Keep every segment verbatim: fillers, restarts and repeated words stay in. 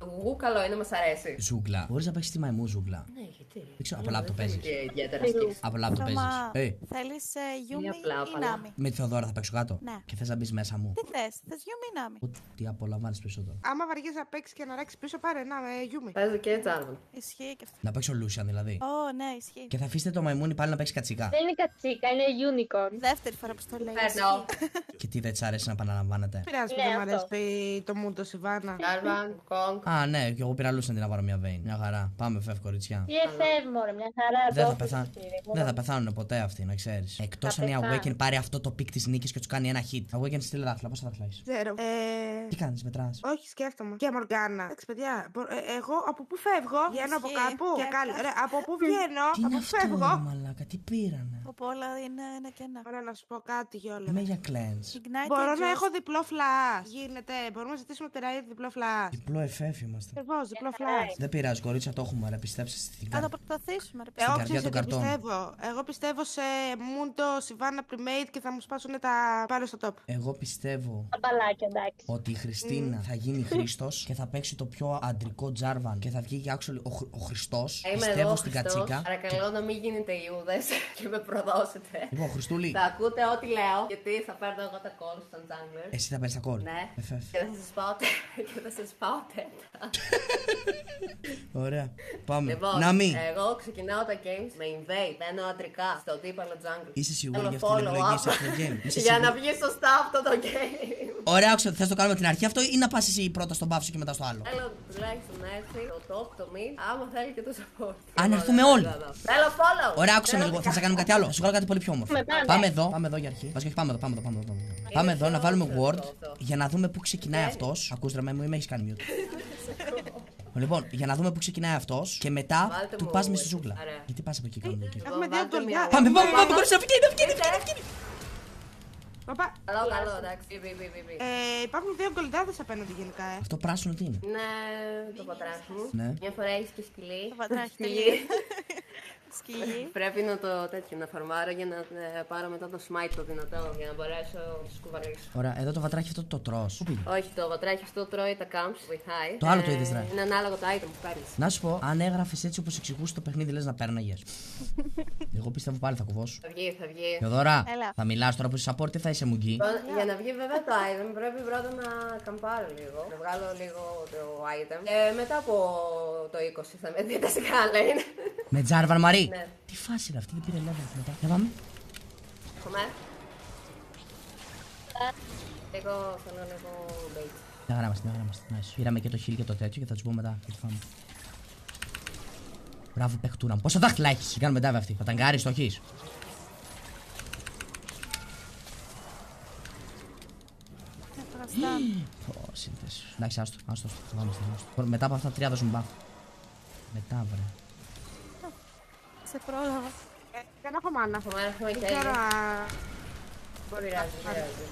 Γουγού καλό είναι, μας αρέσει. Ζούγκλα. Μπορείς να παίξεις τη μαϊμού ζούγκλα. Ναι, γιατί. Δεν ξέρω, από λάπτο παίζεις. Από λάπτο παίζεις. Ε. Θέλεις Γιούμι ή Νάμι? Με τη Θεοδώρα θα παίξω κάτω. Ναι. Και θες να μπεις μέσα μου. Τι θες, θες Γιούμι ή Νάμι? Τι απολαμβάνεις περισσότερο. Άμα βαριέσαι να παίξεις και να ράξεις πίσω, πάρε να με Γιούμι. Παίζω και Τζάρβαν. Ισχύει και αυτό. Να παίξω Λούσιαν δηλαδή. Ω, ναι, ισχύει. Και θα αφήσετε το μαϊμούνι πάλι να παίξει κατσικά. Δεν είναι κατσίκα, είναι unicorn. Δεύτερη φορά που το λέει. Παίρνω. Και τι δεν της αρέσει να επαναλαμβάνετε. Πειράζει που Ναι, δεν μ' αυτό. αρέσει το μούντο Σιβάνα. Τζάρβαν, Κόγκ. Α, ναι, και εγώ πήρα Λούσιαν να πάρω μια βέιν. Μια χαρά. Πάμε, φεύγω, κοριτσιά. Τι εφεύ, μωρέ, μια χαρά. Δεν θα, το πεθά... έχεις, κύριε μου. δεν θα πεθάνουν ποτέ αυτοί, να ξέρεις. Εκτός αν η πεθάνουν. Awaken πάρει αυτό το πικ της νίκης και τους κάνει ένα hit. Awaken στείλε δάχτυλα, πώς θα δάχτυλα έχεις. Ξέρω. Ε... Τι κάνεις, μετράς. Όχι, σκέφτομαι. Και Μοργάνα. Εντάξει, παιδιά, μπο- ε, εγώ από πού φεύγω, βγαίνω από Ισχύει. κάπου. Και Και καλή. κάθε- Ωραία, από πού βγαίνω, Τι είναι από πού αυτό, φεύγω. ρε μαλάκα, τι πήρανε. Από όλα είναι ένα και ένα. Ωραία, να σου πω κάτι κιόλα. Είμαι για cleanse. Ignite Μπορώ να Angels. έχω διπλό flash. Γίνεται. Μπορούμε να ζητήσουμε από τη Riot διπλό flash. Διπλό εφέφ είμαστε. Ακριβώ, διπλό flash. Δεν πειράζει, κορίτσια, το έχουμε, ρε, πιστέψτε στην Θα κάρτα. το προσπαθήσουμε, ρε παιδί. Εγώ καρδιά ξέρω των τι καρτών. πιστεύω. Εγώ πιστεύω σε Μούντο, Σιβάνα, Primate και θα μου σπάσουν τα πάνω στο top. Εγώ πιστεύω Τα μπαλάκια, εντάξει. ότι η Χριστίνα θα γίνει Χρήστος και θα παίξει το πιο αντρικό Τζάρβαν και θα βγει και actually ο, Χρ- ο Χριστός. Είμαι Πιστεύω εγώ, στην Χριστός. κατσίκα. Παρακαλώ να μην γίνετε Ιούδες και με προδώσετε. Λοιπόν, Χριστούλη, Θα ακούτε ό,τι λέω, γιατί θα παίρνω εγώ τα calls στον jungler. εσύ θα παίρνεις τα κόρ. Ναι. Εφέφ. Και θα σας πάω τε- και θα σας πάω τέτα. Ωραία. Πάμε. Λοιπόν, Να μην. εγώ ξεκινάω τα games με invade, μπαίνω αντρικά στο αντίπαλο jungle. Είσαι σίγουρη Θέλω για αυτή την follow επιλογή up. σε αυτό το game. Είσαι Για να σίγουρη. βγει σωστά αυτό το game. Ωραία, άκουσα, θες το κάνουμε από την αρχή αυτό ή να πας εσύ πρώτα στον πάυσο και μετά στο άλλο. Θέλω τουλάχιστον να έρθει το top, το mid, άμα θέλει και το support. Αν έρθουμε όλοι. Θέλω follow. Ωραία, άκουσα με Θέλω λίγο. και Θα σε κάνουμε κάτι άλλο. Θα σου βγάλω κάτι πολύ πιο όμορφο. Πάμε, πάμε. Πάμε εδώ, πάμε εδώ για αρχή. Βασικά, όχι, πάμε εδώ, πάμε εδώ. Πάμε εδώ, πάμε εδώ. Πάμε εδώ να βάλουμε word για να δούμε πού ξεκινάει αυτό. Ακούς ρε μου ή με έχει κάνει mute. Λοιπόν, για να δούμε πού ξεκινάει αυτό και μετά Βάλτε του μου πα με στη word. ζούγκλα. Ωραία. Γιατί πα από εκεί, κάνουμε εκεί. Έχουμε δύο Βάλτε γκολιά. μια- Πάμε, πάμε, πάμε, κορίτσια, να βγαίνει, να βγαίνει, να βγαίνει. Παπά. Καλό, καλό, εντάξει. Πι, πι, πι, πι, πι. Ε, υπάρχουν δύο γκολντάδες απέναντι γενικά, ε. Αυτό πράσινο τι είναι. Ναι, το πατράκι μου. Ναι. Μια φορά έχει και σκυλί. Το πατράκι Σκυλί. Σκυλί. Πρέπει να το τέτοιο να φαρμάρω για να ε, πάρω μετά το smite το δυνατό για να μπορέσω να του κουβαλήσω. Ωραία, εδώ το βατράκι αυτό το τρως. Πού πήγε. Όχι, το βατράκι αυτό τρώει τα camps, βοηθάει. Το άλλο το είδες, ρε. Είναι ανάλογο το item που παίρνει. Να σου πω, αν έγραφε έτσι όπω εξηγούσε το παιχνίδι, λε να πέρναγε. Εγώ πιστεύω πάλι θα κουβώσω. Θα βγει, θα βγει. Θεοδώρα, Έλα. θα μιλά τώρα που είσαι support ή θα είσαι μουγγί. Λοιπόν, για να βγει βέβαια το item πρέπει πρώτα να καμπάρω λίγο. Να βγάλω λίγο το item. Και μετά από το είκοσι θα με δείτε σε lane. Με Τζάρβαν Μαρί. Ναι. Τι φάση είναι αυτή, δεν πήρε level μετά. Για πάμε. Έχουμε. Λίγο, θέλω λίγο bait. Μια χαρά είμαστε, μια χαρά είμαστε. Nice. Πήραμε και το heal και το τέτοιο και θα του πούμε μετά. Τι φάμε. Μπράβο, παιχτούρα μου. Πόσα δάχτυλα έχει. Κάνουμε dive αυτή. Θα ταγκάρει, το έχει. Ναι, τώρα στάν. Ω, σύνθεση. Εντάξει, άστο, άστο. Θα πάμε στην άστο. Μετά από αυτά τρία δώσουμε buff. Μετά, βρε. Σε πρόλαβα. Ε, Δεν έχω μάνα. Έχουμε, έχουμε Δεν και ξέρω άλλη. αν. Δεν πειράζει, δεν πειράζει.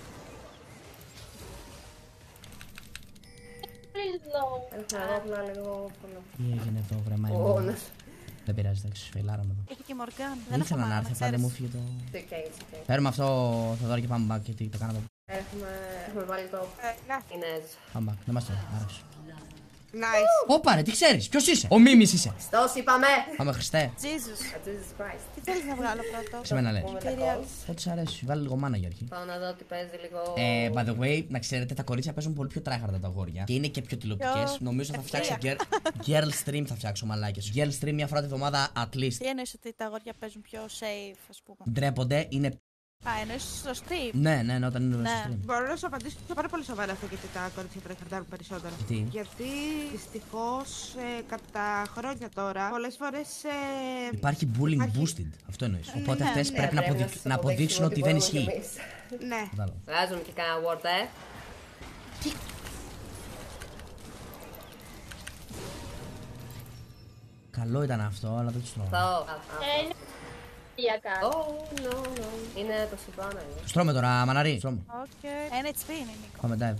Please, no. Έχουμε εδώ απλά λίγο πολύ. Τι έγινε εδώ, βρε, μα Πόνος. δεν πειράζει, εντάξει, φεϊλάραμε εδώ. Έχει και η Μοργάν. Δεν ήθελα να μάνα, έρθει, απλά δεν ξέρεις. μου φύγε το. Τι οκ, τι οκ. Φέρουμε αυτό, Θεοδόρα, και πάμε back γιατί το κάναμε. Έχουμε, έχουμε βάλει το Ε, Να, Ινέζ. Πάμε back, δεν μας το άρεσε. nice. Ωπα, ρε, τι ξέρεις, ποιος είσαι. Ο Μίμης είσαι. Στος είπαμε! Πάμε, Χριστέ. Jesus. Jesus Christ. Τι θέλεις να βγάλω πρώτο. Σε μένα λες. Πούμε τα Κυρία. calls. Ό,τι σ' αρέσει, βάλε λίγο μάνα για αρχή. Πάω να δω τι παίζει λίγο. Ε, by the way, να ξέρετε, τα κορίτσια παίζουν πολύ πιο tryhard από τα αγόρια. Και είναι και πιο τηλεοπτικές. Πιο Νομίζω θα φτιάξω ευθεία. girl, girl stream, θα φτιάξω μαλάκες. Girl stream μια φορά τη βδομάδα at least. Τι εννοείς ότι τα αγόρια παίζουν πιο safe, ας πούμε. Ντρέπονται, είναι. Α, εννοείς στο stream. Ναι, ναι, ναι, όταν είναι Ναι. στο stream. Μπορώ να σου απαντήσω πάρα πολύ σοβαρά αυτό γιατί τα κορίτσια τρέχουν περισσότερο. Γιατί? Γιατί δυστυχώ ε, κατά χρόνια τώρα πολλέ φορέ. Ε, Υπάρχει bullying Υπάρχει- boosted. Αυτό εννοείς. Οπότε ναι, αυτές ναι, πρέπει να, πρέπει αποδει- σας να αποδείξουν ότι δεν μπορούμε κι ισχύει. εμείς. ναι. Κατάλαβα. Βγάζουμε και κάνα word, ε. Καλό ήταν αυτό, αλλά δεν του τρώω. Αυτό. Ε, είναι για κάτω. Oh, no, no. Είναι το Σιβάνα. είναι. Τους τρώμε τώρα, μαναρί. Τρώμε. Οκ. Ένα έιτς πι είναι, Νίκο. Πάμε dive.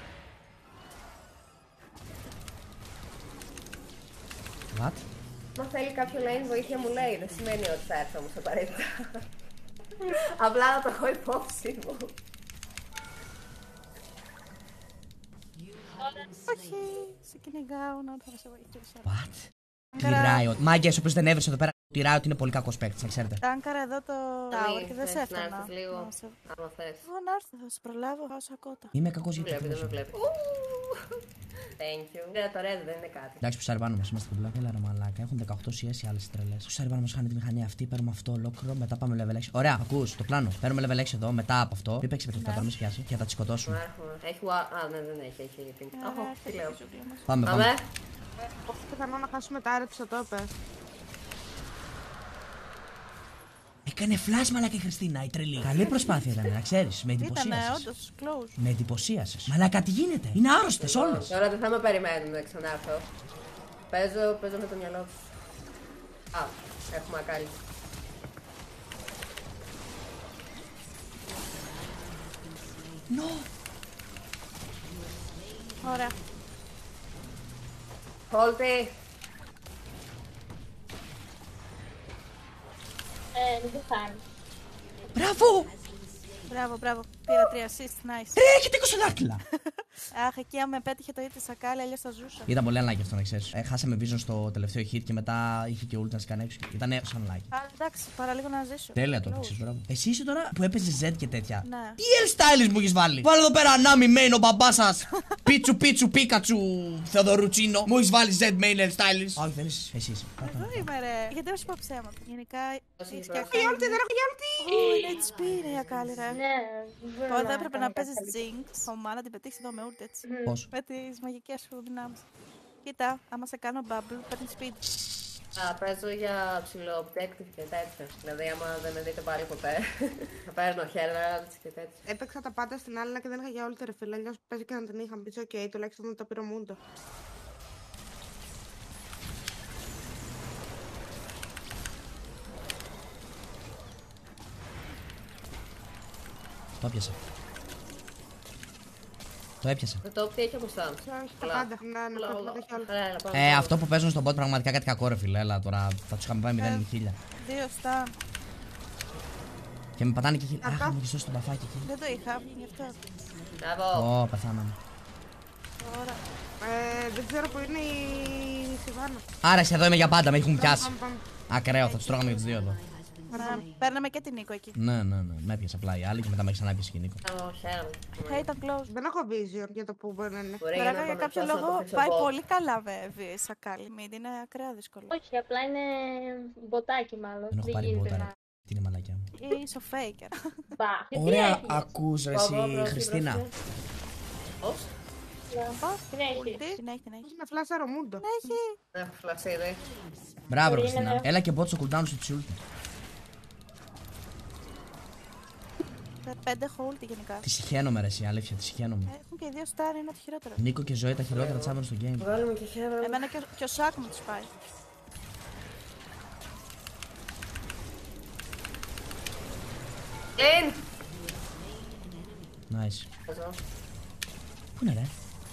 What? Μα θέλει κάποιο lane βοήθεια μου λέει. Δεν σημαίνει ότι θα έρθω όμως απαραίτητα. Απλά να το έχω υπόψη μου. Όχι, σε κυνηγάω, να θα σε βοηθήσω. What? Τη Άγκαρα. Riot. Μάγκες, όποιος δεν έβρισε εδώ πέρα, τη Riot είναι πολύ κακός παίκτης, να ξέρετε. Τάνκαρα εδώ το tower και δεν σε θες να έφτανα. έρθεις λίγο, Να σε- άμα θες. Εγώ να έρθω, θα σε προλάβω, πάω σε κότα. Είμαι κακός Δεν γιατί βλέπει, δεν με δεν βλέπει. Thank you. Ναι, το red δεν είναι κάτι. Εντάξει, που πάνω μας είμαστε κομπλά. Έλα ρε μαλάκα, έχουν δεκαοκτώ σι ες οι άλλες τρελές. Που πάνω μας χάνει τη μηχανή αυτή, παίρνουμε αυτό ολόκληρο, μετά πάμε level έξι. Ωραία, ακούς το πλάνο. Παίρνουμε level έξι εδώ, μετά από αυτό. Μην παίξει παιχνίδι, θα μην πιάσει και θα τα σκοτώσουμε. Έχουμε. Έχει wa- Α, ναι, δεν έχει, έχει pink. Αχω, τι λέω. Πάμε, Πάμε. πάμε. Όχι πιθανό να χάσουμε τα άρεψη στο τόπε. Έκανε flash μαλάκα η Χριστίνα, η τρελή. Καλή προσπάθεια ήταν, να ξέρεις. Με Ήτανε εντυπωσίασες. όντως close. Με εντυπωσίασες. Μαλάκα, τι γίνεται. Είναι άρρωστες όλες. Τώρα δεν θα με περιμένουν να ξανάρθω. Παίζω, παίζω με το μυαλό του. Α, έχουμε ακάλι. Νο. Ωραία. Χόλτι. Ε, μην το χάνει. Μπράβο. Μπράβο, μπράβο. Πήρα τρία assist, nice. Ρε, έχετε είκοσι δάχτυλα. Αχ, εκεί αν με πέτυχε το είτε σακάλι, αλλιώς θα ζούσα. Ήταν πολύ unlucky αυτό να ξέρεις. Ε, χάσαμε vision στο τελευταίο hit και μετά είχε και ult να σκάνε έξω. Ήταν σαν unlucky. Α, εντάξει, παραλίγο να ζήσω. Τέλεια το Close. έπαιξες, μπράβο. Εσύ είσαι τώρα που έπαιζε Z και τέτοια. Ναι. Τι hairstyles μου έχεις βάλει. Βάλε εδώ πέρα Nami main ο μπαμπάς σας. Πίτσου πίτσου πίκατσου Θεοδωρουτσίνο. Μου έχεις βάλει Z main hairstyles. Όχι, δεν είσαι. Εσύ είσαι. Εγώ είμαι ρε. Γιατί όχι πω ψέματα. Γενικά Όσοι έχεις και υπάρχουν. ακάλι. Γιόλτη, δεν έχω γιόλτη! Ω, είναι έιτς πι είναι η ακάλι ρε. Ναι, μπορώ Εδώ έπρεπε να κάνω παίζεις κάτι. Jinx, ομά να την πετύχεις εδώ με ult έτσι. Πώς. Με τις μαγικές σου δυνάμεις. Κοίτα, άμα σε κάνω bubble, παίρνει speed. Α, παίζω για ψηλό objective και τέτοια. Δηλαδή, άμα δεν με δείτε πάλι ποτέ, θα παίρνω heralds και τέτοια. Έπαιξα τα πάντα στην άλλη και δεν είχα γιόλτη ρε φίλε. Αλλιώς παίζει και να την είχα. Μπει, οκ, τουλάχιστον να το πήρω μούντο. Το έπιασε. Το έπιασε. Το top τι έχει μπροστά μου. Όχι, τα πάντα. Ναι, ναι, πρέπει να τα έχει όλα. Έλα, έλα, πάμε, Ε, πάμε. αυτό που παίζουν στον bot πραγματικά κάτι κακό ρε φίλε. Έλα τώρα θα τους είχαμε πάει μηδέν με χίλια. Δύο στα. Και με πατάνε και χίλια. Αχα. Αχ, μου έχει δώσει το μπαφάκι εκεί. Δεν το είχα, γι' αυτό. Μπράβο. Ω, πεθάναμε. Τώρα. Ε, δεν ξέρω που είναι η Σιβάνα. Άρα εσύ εδώ είμαι για πάντα, με έχουν πιάσει. Πάμε, πάμε. Ακραίο, θα τους τρώγαμε και τους δύο εδώ. Να παίρναμε και την Νίκο εκεί. Ναι, ναι, ναι. Με έπιασε απλά η άλλη και μετά με έχει ξανά πιάσει και η Νίκο. Ω, χαίρομαι. Ε, ήταν close. Δεν έχω vision για το που μπορεί να είναι. Μπορεί Τώρα να για πάμε κάποιο τόσο να το λόγο φίξω πάει bot. πολύ καλά βέβαια η σακάλι. Μην είναι ακραία δύσκολο. Όχι, απλά είναι μποτάκι μάλλον. Δεν έχω πάρει γίνεται μπότα, ρε. να- Τι είναι μαλακιά μου. Ή είσαι ο faker. Μπα. Και τι Ωραία, έχεις? ακούς ρε Πάω, εσύ, πάω, πρόσεχε, Χριστίνα. πρόσεχε. Ως, Την έχεις? Ουλτή. Την έχει, την έχει. Πώς με φλάσαρο μούντο. Την έχει. δεν έχω φλασίδι. Μπράβο, Μπορεί Χριστίνα. να- Έλα και bot στο cooldown σου ψιούλτη. Πέντε έχω ulti γενικά. Τη συχαίνομαι ρε εσύ, αλήθεια, τη συχαίνομαι. Έχουν και οι δύο star, είναι ό,τι χειρότερο. Νίκο και Ζωή τα χειρότερα τσάμπαν στο game. Βγάλουμε και χαίρομαι. Εμένα και, ο- και ο Σάκ μου τους πάει. In! Nice. Παίζω. Πού είναι ρε.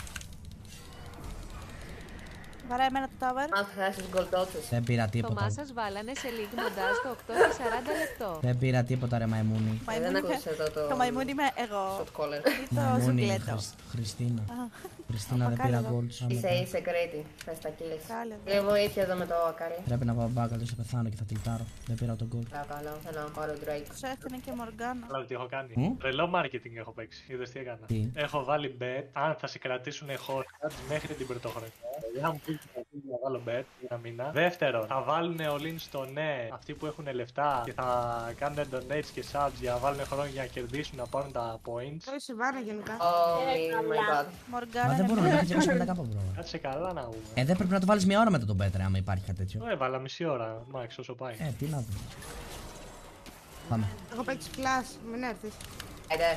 Βαρά εμένα το tower. Αν χάσεις γκολντότσες. Δεν πήρα Το τίποτα. μάσας βάλανε σε λίγη μοντάζ το οκτώ και σαράντα λεπτό. Δεν πήρα τίποτα ρε μαϊμούνι. Ε, Μαϊμούνι Δεν είμαι- ακούς εδώ το... Το μαϊμούνι είμαι εγώ. shot caller. Ή το Μαϊμούνι, ζουγκλέτο. Χριστ- Χριστίνα. Α, Χριστίνα δεν Απακάλι πήρα εδώ. gold. σαν Είσαι, μετά. είσαι Κρήτη. Θες τα kills. Κάλε εδώ. Και βοήθεια εδώ με το ακάλι. Πρέπει να πάω μπάκα, αλλιώς θα πεθάνω και θα τυλτάρω. Δεν πήρα τον gold. Παρακαλώ, θέλω να πάρω Drake. Τους έφτιανε και Μοργάνα. Αλλά τι έχω κάνει. Μμ. Τρελό marketing έχω παίξει. Είδες τι έκανα. Τι? Έχω βάλει bet αν θα σε κρατήσουν hostage μέχρι την πρωτοχρονιά. Δηλαδή, αν μου πεις να βάλω bet για ένα μήνα. Δεύτερον, θα βάλουν all-in στο ναι αυτοί που έχουν λεφτά και θα κάνουν donates και subs για να βάλουν χρόνο για να κερδίσουν να πάρουν τα points. Το η Σιβάνα γενικά. Oh my god. Μοργάνα Μα δεν είναι μπορώ να πολύ- έχω διακόσια πενήντα κάπα bro. Κάτσε καλά να πούμε. Ε, δεν πρέπει να το βάλεις μια ώρα μετά τον Πέτρε, άμα υπάρχει κάτι τέτοιο. Το έβαλα μισή ώρα, max όσο πάει. Ε, τι να δω. Πάμε. Έχω παίξει flash, μην έρθεις. Άιντε.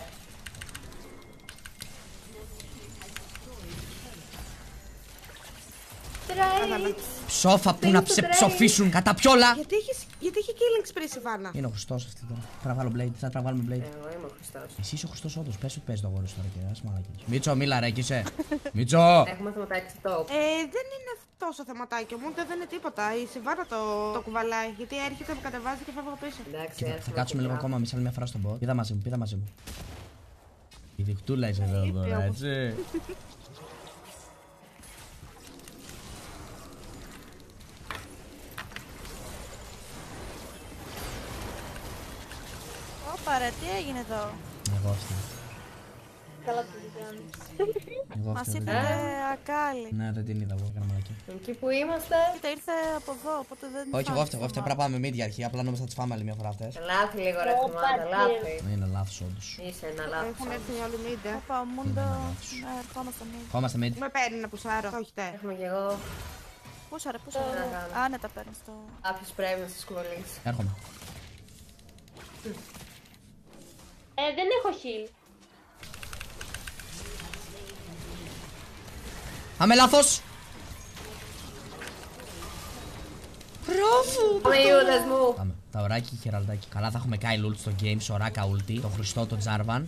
Drake. Ψόφα που να σε ψοφήσουν κατά πιόλα. Γιατί έχεις, γιατί έχει killing spree Σιβάνα. Είναι ο Χριστός αυτή τώρα. Πρέπει να βάλω blade, θα να βάλουμε blade. Εγώ είμαι ο Χριστός. Εσύ είσαι ο Χριστός όντως, πες ότι παίζει το αγόρι σου τώρα και ας μαλακίες. Μίτσο, μίλα ρε, εκεί είσαι. Μίτσο! Έχουμε θεματάκι top. Ε, δεν είναι τόσο θεματάκι μου, δεν είναι τίποτα. Η Σιβάνα το, το κουβαλάει. Γιατί έρχεται, με κατεβάζει και φεύγω πίσω. Εντάξει, Κοίτα, θα έρχομαι κάτσουμε και λίγο μπράβο. ακόμα, μισή άλλη μια φορά στον bot. Πήδα μαζί μου, πήδα μαζί μου. Η δικτούλα είσαι εδώ τώρα, έτσι. Πάρε, τι έγινε εδώ. Εγώ φταίω. Καλά το κάνει. Εγώ Μας φταίω. ήρθε ακάλι. Ναι, δεν την είδα εγώ, έκανα μαλακία. Εκεί που είμαστε. Κοίτα, ήρθε από εδώ, οπότε δεν. Όχι, εγώ φάνηκε φταίω, εγώ φταίω. θέμα. Πρέπει να πάμε mid για αρχή. Απλά νόμιζα θα τις φάμε άλλη μια φορά αυτές. Λάθη λίγο ρε Ω, θυμάται, πατήρ. λάθη. Είναι λάθος όντως. Είσαι ένα λάθος. Έχουν έρθει όλοι μήντε. Όπα, ο Μούντο. Είναι λάθος. Ναι, ερχόμαστε εμείς. Κόμαστε mid. Με παίρνει να πουσάρω. Όχι τε. Έχουμε κι εγώ. Πούσα ρε, πούσα ρε. να κάνω. Άνετα παίρνεις το. Κάποιος πρέπει να σας κουβαλήσει. Έρχομαι. Ε, δεν έχω heal. Άμε λάθος! Μπράβο! Πάμε Ιούδες μου. Πάμε. Τα ωράκι, χεραλτάκι. Καλά, θα έχουμε Kyle ult στο game, Σοράκα ulti, τον Χριστό, τον Τζάρβαν.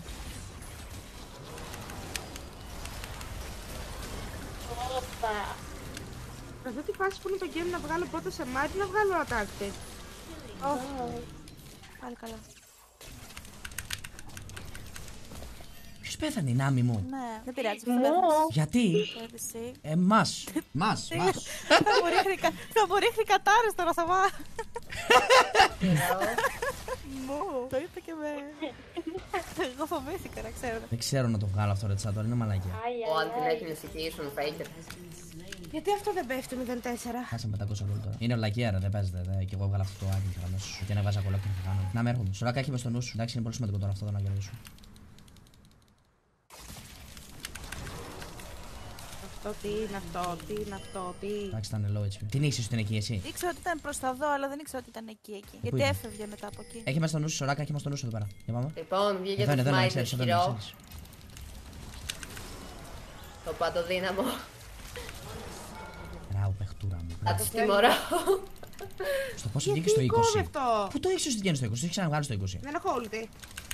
Όπα. Σε αυτή τη φάση που είναι το game να βγάλω πρώτα σε μάτι να βγάλω attack. Πάλι καλά. Ποιος πέθανε, η Νάμι μου? Ναι, δεν πειράζει. Γιατί? Εσύ. Ε, μας. Μας, μας. Θα μου ρίχνει κα- θα μου ρίχνει κατάρες τώρα, θα βά. Μου, το είπε και με. Εγώ φοβήθηκα, να ξέρω. Δεν ξέρω να το βγάλω αυτό ρε τσάτο, είναι μαλακία. Άι, Ο άι, αν την άι. έχει νησικήσουν, faker. Γιατί αυτό δεν πέφτει μηδέν τέσσερα. Χάσαμε πεντακόσια γκολ τώρα. Είναι βλακία ρε, δεν παίζεται. Δε. Και εγώ βγάλα αυτό το άκρη και αμέσως. Γιατί ανέβαζα κολλά και θα κάνω. Να με έρχομαι. Σοράκα έχει μες στο νου σου. Εντάξει, είναι πολύ σημαντικό τώρα αυτό το να κερδίσουμε. Αυτό τι είναι αυτό, τι είναι αυτό, τι. Εντάξει, ήταν low έιτς πι. Την ήξερες ότι είναι εκεί εσύ? Ήξερα ότι ήταν προς τα δω, αλλά δεν ήξερα ότι ήταν εκεί. εκεί. Γιατί είναι? έφευγε μετά από εκεί. Έχει μες στο νου σου, Σοράκα έχει μες στο νου σου εδώ πέρα. Για πάμε. Λοιπόν, βγήκε Εδώ το είναι, εδώ είναι, smite ξέρεις, εδώ είναι, ισχυρό. ξέρεις. Το παντοδύναμο. Ράου, παιχτούρα μου. Θα τους τιμωρώ. Στο πόσο βγήκε στο Γιατί κόβει είκοσι. αυτό. Πού το ήξερες ότι βγαίνει στο είκοσι, το έχει ξαναβγάλει στο είκοσι. Δεν έχω ulti.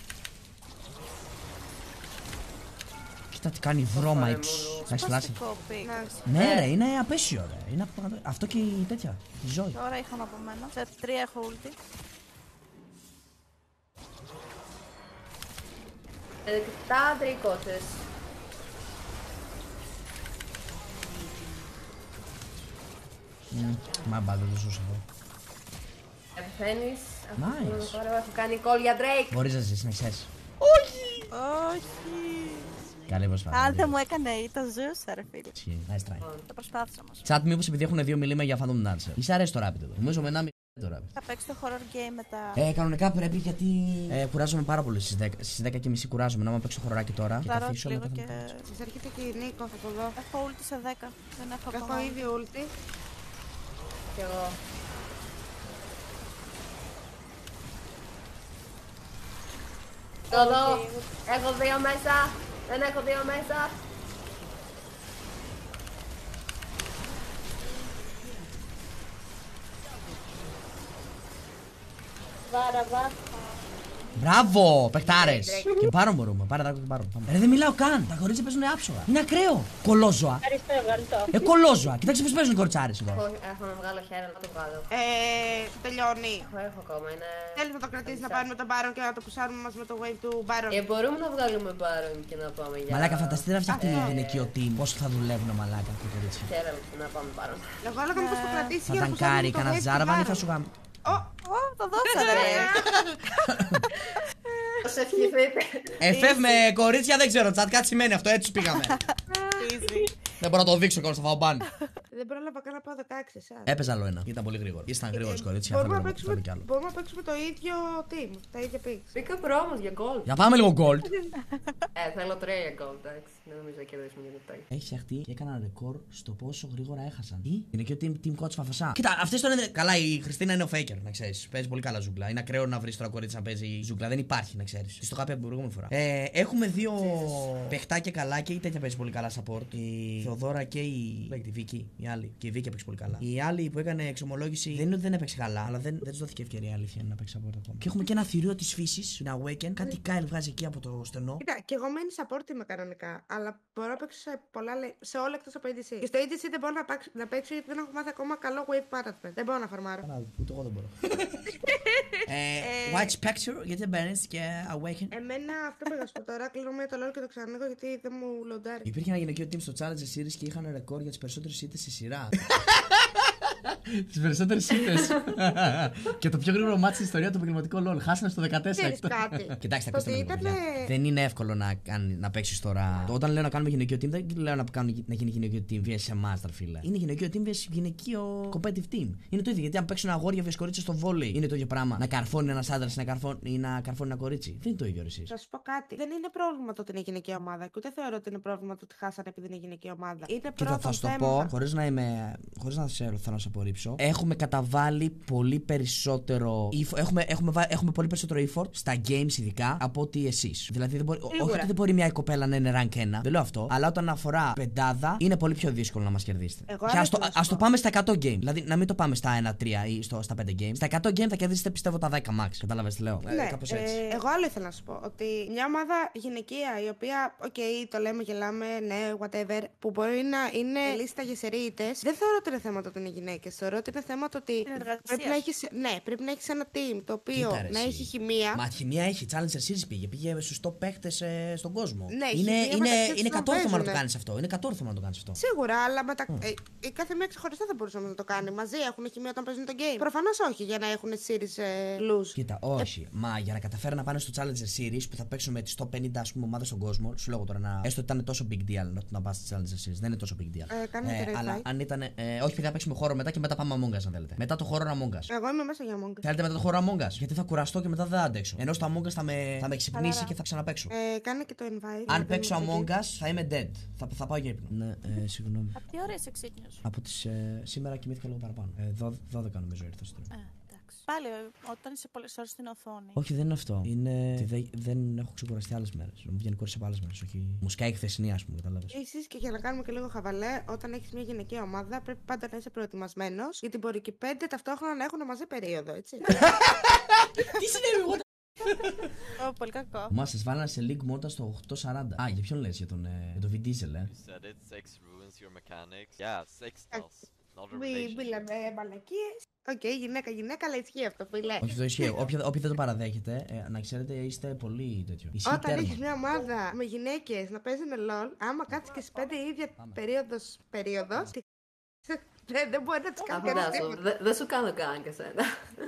Κοίτα τι κάνει βρώμα Ωφε, εξ. μόνο. Έχει φλάσει. Σπαστικό πικ. Να, Ναι, ρε, είναι απέσιο, ρε. Είναι απ' αυτό και η τέτοια. Η ζωή. Τώρα είχαμε από μένα. Σε τρία έχω ulti. Επτά τρικότες. Μα μπα, δεν το ζούσα εδώ. Επιθαίνεις. Nice. Αυτό τώρα έχω κάνει call για Drake. Μπορείς να ζήσεις, να ξέρεις. Όχι. Καλή προσπάθεια. Αν δεν μου έκανε ή το ζούσα, ρε φίλε. Ισχύει. Nice try. Το προσπάθησα όμως. Τσάτ, μήπως επειδή έχουν δύο μιλίμα για Phantom Dancer. Ή σ' αρέσει το Rapid εδώ? Νομίζω με ένα μιλίμα το Rapid. Θα παίξω το horror game μετά. Ε, κανονικά πρέπει γιατί ε, κουράζομαι πάρα πολύ στις δέκα. Στις δέκα και μισή κουράζομαι. Να μου παίξω χωράκι τώρα. Και Θα ρω καθίσω λίγο μετά και. θα μου παίξω. σας έρχεται και η Νίκο, θα το δω. Έχω ulti σε δέκα. Δεν έχω Έχω ακόμα. ήδη ulti. Κι εγώ. Εδώ, έχω δύο μέσα. Δεν έχω δύο μέσα. Βάρα, βάρα. Μπράβο, παιχτάρες! Και πάρω μπορούμε. Πάρε τα και πάρω. Πάμε. Ρε, δεν μιλάω καν. Τα κορίτσια παίζουν άψογα. Είναι ακραίο. Κολόζωα. Ευχαριστώ, ευχαριστώ. Ε, κολόζωα. Κοιτάξτε πώς παίζουν οι κοριτσάρες εδώ. Έχω, έχω να βγάλω χέρα να το βγάλω. Ε, τελειώνει. Έχω, έχω ακόμα, είναι... Θέλεις να το κρατήσεις να πάρουμε τον Baron και να το πουσάρουμε μας με το wave του Baron. Ε, μπορούμε να βγάλουμε Baron και να πάμε για... Μαλάκα, φανταστείτε να φτιάχνει γυναικείο team. Πώς θα δουλεύουν, μαλάκα, αυτό το κορίτσι. Χαίρομαι να πάμε Baron. Εγώ έλεγα μήπως το κρατήσει Θα για να ταγκάρει πουσάρουμε το κανένα wave του Τζάρβαν ή θα Baron. σου γάμ. Ω, Ω, το δώσα, ρε. Πώς ευχηθείτε. Εφεύ με κορίτσια δεν ξέρω, τσάτ, κάτι σημαίνει αυτό, έτσι πήγαμε. Easy. Δεν μπορώ να το δείξω κιόλας, θα φάω μπαν. Δεν πρόλαβα καν να πάω δεκαέξι εσάς. Έπαιζα άλλο ένα. Ήταν πολύ γρήγορο. Ήσταν γρήγορο κορίτσια, Μπορούμε να, θα παίξουμε, κι άλλο. μπορούμε να παίξουμε το ίδιο team, τα ίδια picks. Μπήκα πρόμος για gold. Για πάμε λίγο gold. Ε, θέλω τρία για gold, εντάξει. Δεν νομίζω να κερδίσουμε για το Έχει φτιαχτεί και έκανα ρεκόρ στο πόσο γρήγορα έχασαν. Τι? Είναι και ο team, team coach Φαφασά. Κοίτα, αυτέ τώρα είναι. Καλά, η Χριστίνα είναι ο faker, να ξέρει. Παίζει πολύ καλά ζούγκλα. Είναι ακραίο να βρει τώρα κορίτσι να παίζει ζούγκλα. Δεν υπάρχει, να ξέρει. Τη το είχα πει από την προηγούμενη φορά. Ε, έχουμε δύο παιχτάκια καλά και η τέτοια παίζει πολύ καλά support. Η Θεοδώρα και η. Λέγεται η Βίκη. Η άλλη. Και η Βίκη έπαιξε πολύ καλά. Η άλλη που έκανε εξομολόγηση δεν είναι ότι δεν έπαιξε καλά, αλλά δεν, δεν τη δόθηκε ευκαιρία αλήθεια να παίξει support ακόμα. Και έχουμε και ένα θηρίο τη φύση, την Awaken. Κάτι Kyle βγάζει εκεί από το στενό. Κοίτα, και εγώ μένει support είμαι κανονικά, αλλά μπορώ να παίξω σε, πολλά, λε- σε όλα εκτός από έι ντι σι. Και στο έι ντι σι δεν μπορώ να, παίξω, να παίξω γιατί δεν έχω μάθει ακόμα καλό wave management. Δεν μπορώ να φαρμάρω. Καλά, ούτε εγώ δεν μπορώ. ε, Watch Picture, γιατί δεν παίρνει και Awaken. Εμένα αυτό πήγα στο τώρα, κλείνω με το λόγο και το ξανανοίγω γιατί δεν μου λοντάρει. Υπήρχε ένα γυναικείο team στο Challenger Series και είχαν ρεκόρ για τις περισσότερες ήττες στη σειρά. Τις περισσότερες ήττες. Και το πιο γρήγορο μάτι στην ιστορία του επαγγελματικού LOL. Χάσανε στο δεκατέσσερα. Ξέρεις κάτι. Κοιτάξτε, Το ακούστε με ότι λίγο, ήτανε- παιδιά. Δεν είναι εύκολο να, κάνει- να παίξεις τώρα. Όταν λέω να κάνουμε γυναικείο team, δεν λέω να, κάνουμε, να γίνει γυναικείο team vs εμάς, τα φίλε. Είναι γυναικείο team vs γυναικείο competitive team. Είναι το ίδιο. Γιατί αν παίξουν αγόρια vs κορίτσια στο βόλεϊ, είναι το ίδιο πράγμα. Να καρφώνει ένας άντρας ή να καρφώνει, ή να καρφώνει ένα κορίτσι. Δεν είναι το ίδιο, εσείς. Θα σου πω κάτι. Δεν είναι πρόβλημα το ότι είναι γυναικεία ομάδα και ούτε θεωρώ ότι είναι πρόβλημα το ότι χάσανε επειδή είναι γυναικεία ομάδα. Είναι Κοίτα, πρώτο θα σου το θέμα. πω, χωρίς να είμαι. Χωρίς να σε, θέλω να σε απορρίψω. Έχουμε καταβάλει πολύ περισσότερο. effort- Έχουμε, έχουμε, βά- έχουμε πολύ περισσότερο effort στα games, ειδικά από ότι εσείς. Δηλαδή, δεν μπορεί, όχι ότι δεν μπορεί μια κοπέλα να είναι rank ένα. Δεν λέω αυτό. Αλλά όταν αφορά πεντάδα, είναι πολύ πιο δύσκολο να μας κερδίσετε. Εγώ Και άλλο ας το, θέλω να ας σου το πω. πάμε στα εκατό game. Δηλαδή, να μην το πάμε στα ένα τρία ή στο, στα πέντε game. Στα εκατό game θα κερδίσετε, πιστεύω, τα δέκα max. Κατάλαβες τι λέω. Ναι, Ε, κάπως έτσι. ε, εγώ άλλο ήθελα να σου πω. Ότι μια ομάδα γυναικεία η οποία, οκ, το λέμε, γελάμε, ναι, whatever, που μπορεί να είναι λίστα γεσερίτες, δεν θεωρώ ότι είναι θέμα το ότι είναι γυναίκες. Θεωρώ ότι είναι θέμα το ότι Συνεργασίας. πρέπει να έχεις, ναι, πρέπει να έχεις ένα team το οποίο Κοίτα, ρε, να εσύ. έχει χημεία. Μα χημεία έχει. Challenger Series πήγε. Πήγε στους top παίχτες ε, στον κόσμο. Ναι, η είναι χημεία είναι, μεταξύ τους είναι να κατόρθωμα να το παίζουνε. κάνεις αυτό. Είναι κατόρθωμα να το κάνεις αυτό. Σίγουρα, αλλά μετα... ε, η κάθε μία ξεχωριστά θα μπορούσαμε να το κάνει. Μαζί έχουν χημεία όταν παίζουν το game. Προφανώς όχι, για να έχουν series ε, lose. Κοίτα, όχι. Μα για να καταφέρουν να πάνε στο Challenger Series που θα παίξουν με τις top πενήντα ας πούμε, ομάδες στον κόσμο, σου λέγω τώρα να. Έστω ότι ήταν τόσο big deal να, να πας στο Challenger Series. Δεν είναι τόσο big deal. Ε, κάνετε raid αλλά fight. αν ήταν. Ε, όχι, παιδιά, παίξουμε χώρο μετά και μετά πάμε Among Us αν θέλετε. Μετά το χώρο Among Us. Εγώ είμαι μέσα για Among Us. Θέλετε μετά το χώρο Among Us. Γιατί θα κουραστώ και μετά δεν θα αντέξω. Ενώ στο Among Us θα με, θα με ξυπνήσει Καλά. και θα ξαναπαίξω. Ε, κάνε και το invite. Αν να παίξω παίζουμε Among εκεί. Us θα είμαι dead. Θα, θα πάω για ύπνο. Ναι, ε, συγγνώμη. Από τι ώρα είσαι ξύπνιος? Από τις. Ε, σήμερα κοιμήθηκα λίγο παραπάνω. Ε, δώ- δώδεκα νομίζω ήρθα στο τρίτο. Α, εντάξει. Πάλι ε, όταν είσαι πολλές ώρες στην οθόνη. Όχι, δεν είναι αυτό. Είναι. ότι δεν, δεν έχω ξεκουραστεί άλλες μέρες. Μου βγαίνει κόρη από άλλες μέρες. Όχι. Μου σκάει η χθεσινή, ας πούμε, κατάλαβες. Επίσης, και για να κάνουμε και λίγο χαβαλέ, όταν έχεις μια γυναικεία ομάδα, πρέπει πάντα να είσαι προετοιμασμένος, γιατί μπορεί και οι πέντε ταυτόχρονα να έχουν μαζί περίοδο, έτσι. Τι συνέβη, εγώ. Ω, πολύ κακό. Μα σας βάλανε σε League Mode στο οκτώ σαράντα. Α, για ποιον λες, για τον, ε, για τον Vin Diesel, ε. You said it, sex ruins your mechanics. Yeah, sex does. Not a Μην relation. μιλάμε μαλακίες. Οκ, γυναίκα, γυναίκα, αλλά ισχύει αυτό, φίλε. Όχι, το ισχύει. Όποιοι όποιοι δεν το παραδέχετε, ε, να ξέρετε, είστε πολύ τέτοιο. Ισχύει Όταν τέρμα. έχεις μια ομάδα με γυναίκες να παίζουν LOL, άμα κάτσεις και στις πέντε η ίδια περίοδος, περίοδος, τι- δεν, δεν μπορεί να τις κάνει κανείς Φαντάσου, τίποτα. δε- δεν σου κάνω καν και σένα.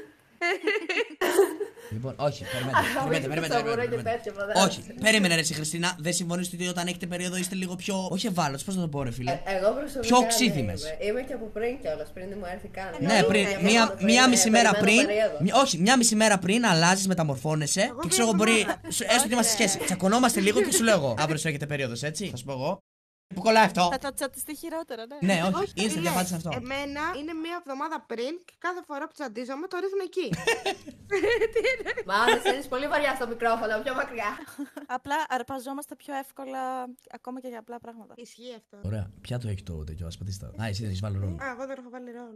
Λοιπόν, όχι, περιμένετε. περιμένετε, περιμένετε, Σαβούρα περιμένετε, και περιμένετε. τέτοια, φαντάζομαι. Όχι, περίμενε ρε εσύ Χριστίνα, δεν συμφωνείς ότι όταν έχετε περίοδο είστε λίγο πιο. Όχι ευάλωτος, πώς να το πω, ρε φίλε. Ε, Εγώ προσωπικά Πιο ναι, οξύθυμες. είμαι. Είμαι και από πριν κιόλας, πριν δεν μου έρθει καν. Ναι, πριν, Ε, μία, ε, μία ε, μισή μέρα περιμένω πριν. περίοδο. μη- όχι, μία μισή μέρα πριν αλλάζει, μεταμορφώνεσαι και ξέρω εγώ μπορεί. σου- Έστω ότι είμαστε σχέση. Τσακωνόμαστε λίγο και σου λέω εγώ. Αύριο σου έχετε περίοδο, έτσι. Θα σου πω εγώ. Που κολλάει αυτό. Θα το τσατιστεί χειρότερα, ναι. Ναι, όχι, Όχι, είναι στη φίλε, διαπάτηση αυτό. Εμένα είναι μία εβδομάδα πριν και κάθε φορά που τσαντίζομαι το ρίχνω εκεί. Μα αν είσαι πολύ βαριά στο μικρόφωνο, πιο μακριά. Απλά αρπαζόμαστε πιο εύκολα ακόμα και για απλά πράγματα. Ισχύει αυτό. Ωραία, ποια το έχει το τέτοιο, α πατήστα. Α, εσύ δεν έχει βάλει ρόλο. Α, εγώ δεν έχω βάλει ρόλο.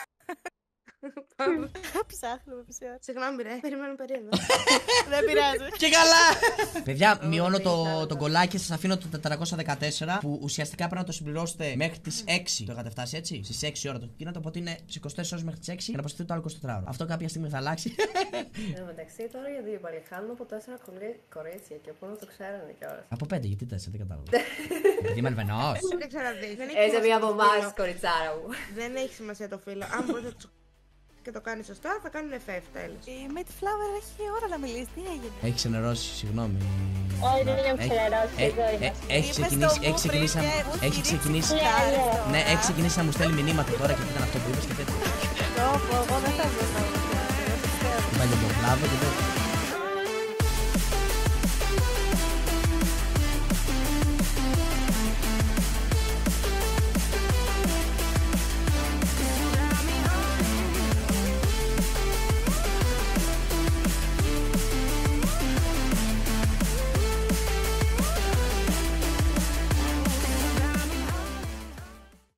Ψάχνουμε μισή ώρα. Συγγνώμη, ρε, περιμένω περίοδο. Δεν πειράζει. Και καλά! Παιδιά, μειώνω το, το γκολάκι, σας αφήνω το τετρακόσια δεκατέσσερα που ουσιαστικά πρέπει να το συμπληρώσετε μέχρι τις έξι. Το είχατε φτάσει έτσι. Στις έξι ώρα το γίνατε, οπότε είναι στις είκοσι τέσσερις ώρες μέχρι τις έξι και να προσθέσετε το άλλο είκοσι τέσσερα ώρα. Αυτό κάποια στιγμή θα αλλάξει. Εν τω μεταξύ τώρα για την παλιχάνουμε από τέσσερα κολλή- κορίτσια και πού να το ξέρανε κιόλας. Από πέντε, γιατί τέσσερα, δεν κατάλαβα. Επειδή είμαι Αλβανός. Δεν ξέρω τι. Δεν έχει Έτσι σημασία μία το από φίλο. εμάς, κοριτσάρα μου. Δεν έχει σημασία το φίλο. Αν μπορεί να του και το κάνει σωστά, θα κάνουν εφ εφ τέλος. Η Mate Flower έχει ώρα να μιλήσει. Τι έγινε? Έχει ξενερώσει, συγγνώμη. Όχι, δεν έχω Έχει- ξενερώσει, ε, εδώ ε, είμαι. Έχει Είπες ξεκινήσει, το έχει μου ξεκινήσει, πριν να- και μου έχει στηρίξες. ξεκινήσει, Ναι, ναι, έχει ξεκινήσει να μου στέλνει μηνύματα τώρα και ήταν αυτό που είπες και τέτοια. Πω, πω, εγώ δεν θα μπορούσα να μιλήσω. Την παλιοπροβλάβω και τέτοια.